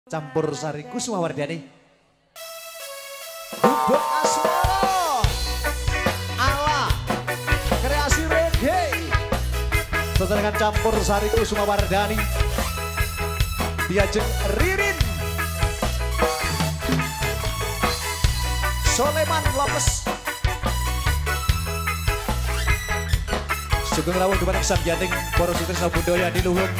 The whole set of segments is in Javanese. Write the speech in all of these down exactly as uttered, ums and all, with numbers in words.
Campur Sari Kusuma Wardani. Gubuk Asmoro ala kreasi reggae. Setelah Campur Sari Kusuma Wardani, diajeng Ririn, Soleman Lopes, Sugeng Rawuh Dumaneng Samjating Para Sutresna Budaya di Luhur.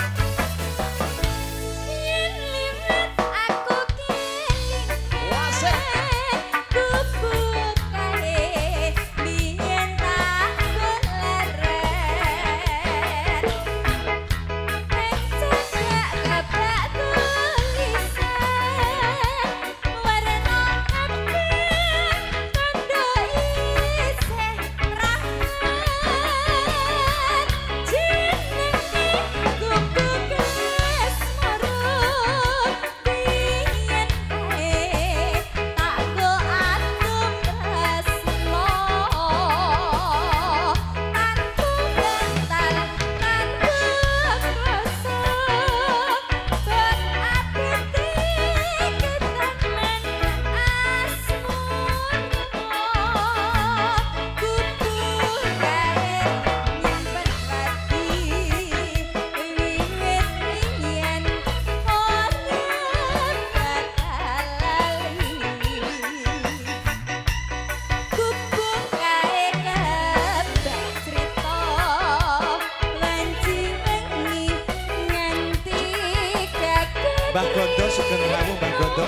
Mbah Gondo, Sugeng Rawuh Mbah Gondo.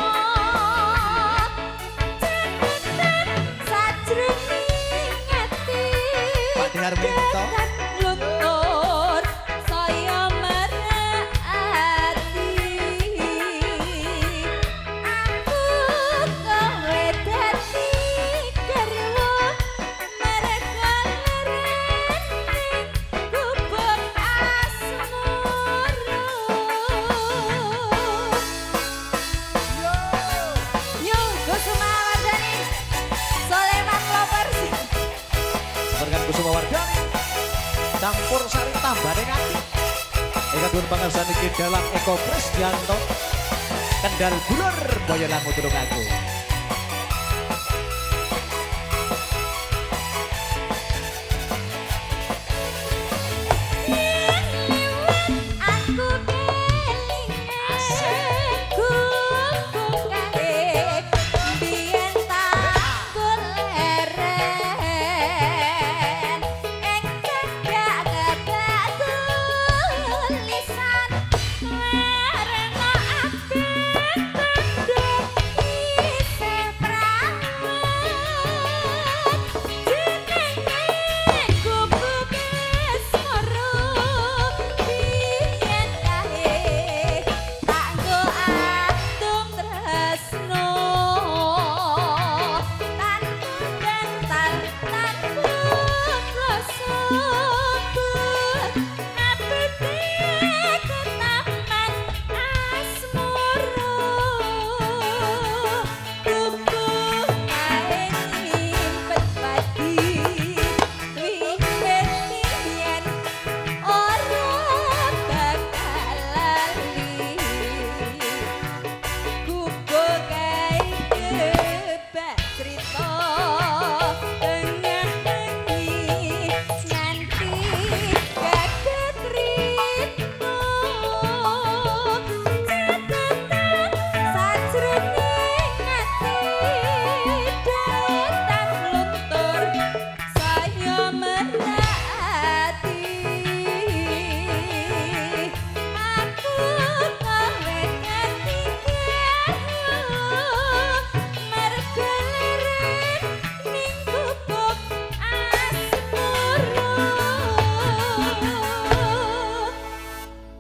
Pak Diharminto. Kusuma Wardani, Campur Sari Tambane Kati, Eka Dun Pangarsani Dalang Eko Krisdianto, Kendal Bulur Boyolali Tulungagung.